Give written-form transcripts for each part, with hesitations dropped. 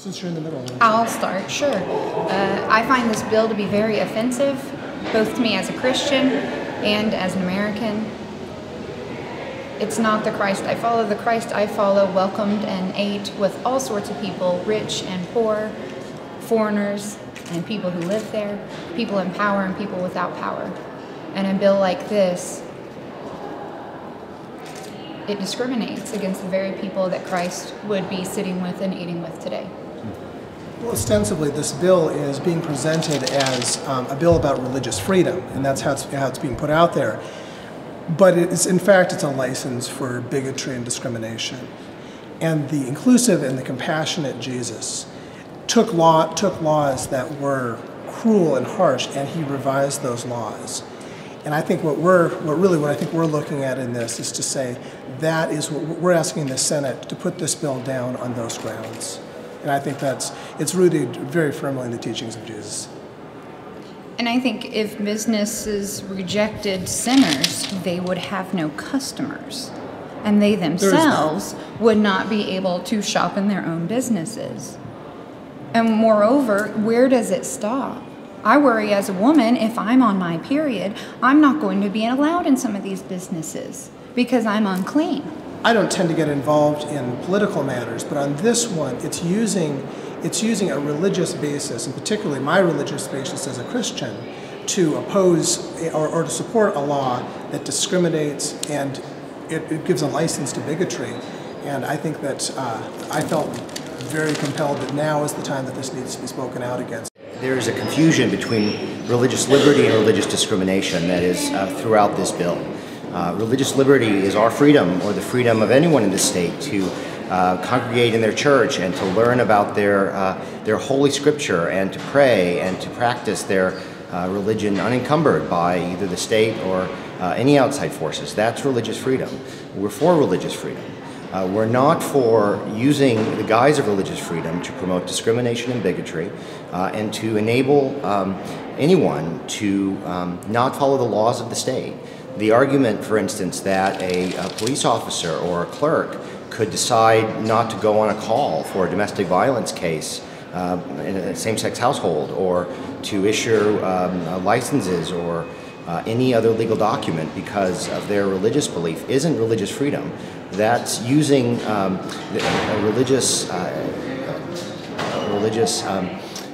Since you're in the middle. I'll start, sure. I find this bill to be very offensive, both to me as a Christian and as an American. It's not the Christ I follow. The Christ I follow welcomed and ate with all sorts of people, rich and poor, foreigners and people who live there, people in power and people without power. And a bill like this, it discriminates against the very people that Christ would be sitting with and eating with today. Well, ostensibly, this bill is being presented as a bill about religious freedom, and that's how it's being put out there. But in fact, it's a license for bigotry and discrimination. And the inclusive and the compassionate Jesus took laws that were cruel and harsh, and he revised those laws. And I think what I think we're looking at in this is to say that is what we're asking the Senate to put this bill down on those grounds. And I think it's rooted very firmly in the teachings of Jesus. And I think if businesses rejected sinners, they would have no customers. And they themselves would not be able to shop in their own businesses. And moreover, where does it stop? I worry as a woman, if I'm on my period, I'm not going to be allowed in some of these businesses because I'm unclean. I don't tend to get involved in political matters, but on this one, it's using a religious basis, and particularly my religious basis as a Christian, to oppose or to support a law that discriminates, and it gives a license to bigotry. And I think that I felt very compelled that now is the time that this needs to be spoken out against. There is a confusion between religious liberty and religious discrimination that is throughout this bill. Religious liberty is our freedom, or the freedom of anyone in the state, to congregate in their church and to learn about their holy scripture and to pray and to practice their religion unencumbered by either the state or any outside forces. That's religious freedom. We're for religious freedom. We're not for using the guise of religious freedom to promote discrimination and bigotry and to enable anyone to not follow the laws of the state. The argument, for instance, that a police officer or a clerk could decide not to go on a call for a domestic violence case in a same-sex household, or to issue licenses or any other legal document because of their religious belief isn't religious freedom. That's using a religious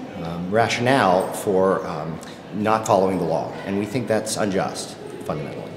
rationale for not following the law, and we think that's unjust, fundamentally.